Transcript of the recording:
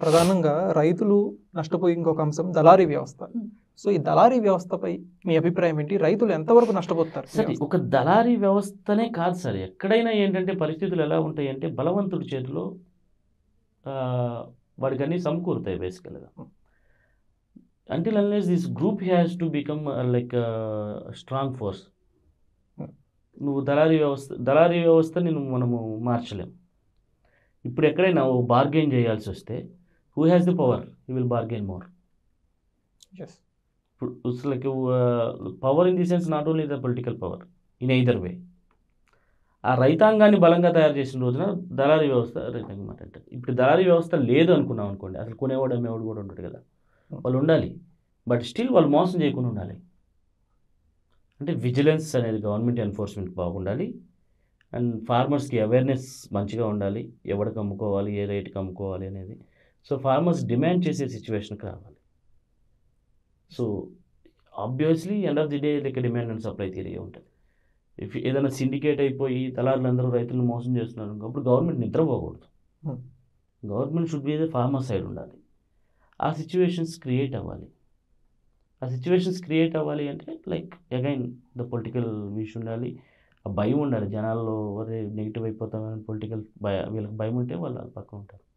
ప్రధానంగా రైతులు నష్టపోయి ఇంకొక అంశం దళారీ వ్యవస్థ. సో ఈ దళారీ వ్యవస్థపై మీ అభిప్రాయం ఏంటి? రైతులు ఎంతవరకు నష్టపోతారు? సరే, ఒక దళారీ వ్యవస్థనే కాదు సార్, ఎక్కడైనా ఏంటంటే పరిస్థితులు ఎలా ఉంటాయంటే బలవంతుడి చేతిలో వాడికి అన్నీ సమకూరుతాయి బేసికల్గా. until unless this group has to become like a strong force. నువ్వు దళారీ వ్యవస్థ మనము మార్చలేం. ఇప్పుడు ఎక్కడైనా ఓ బార్గెన్ చేయాల్సి వస్తే who has the power, he will bargain more. ఇప్పుడు it's like power in the sense not only the political power, in either way. ఆ రైతాంగాన్ని బలంగా తయారు చేసిన రోజున దళారీ వ్యవస్థ రైతాంగం అంటారు. ఇప్పుడు దళారీ వ్యవస్థ లేదు అనుకున్నాం అనుకోండి, అసలు కొనేవాడు అమ్మేవాడు కూడా ఉంటాడు కదా, వాళ్ళు ఉండాలి. బట్ స్టిల్ వాళ్ళు మోసం చేయకుండా ఉండాలి. అంటే విజిలెన్స్ అనేది గవర్నమెంట్ ఎన్ఫోర్స్మెంట్ బాగుండాలి. అండ్ ఫార్మర్స్కి అవేర్నెస్ మంచిగా ఉండాలి, ఎవరికి అమ్ముకోవాలి, ఏ రేటుకి అమ్ముకోవాలి అనేది. సో ఫార్మర్స్ డిమాండ్ చేసే సిచ్యువేషన్కి రావాలి. So obviously end of the day like demand and supply theory ఉంటుంది. ఇఫ్ ఏదైనా సిండికేట్ అయిపోయి దళారులందరూ రైతులను మోసం చేస్తున్నారు అప్పుడు గవర్నమెంట్ నిద్రపోకూడదు. Government should be the farmer side ఉండాలి. ఆ సిచ్యువేషన్స్ క్రియేట్ అవ్వాలి. అంటే like again the political wish ఉండాలి, ఆ భయం ఉండాలి జనాల్లో. నెగిటివ్ అయిపోతామని పొలిటికల్ వీళ్ళకి భయం ఉంటే వాళ్ళు పక్కన ఉంటారు.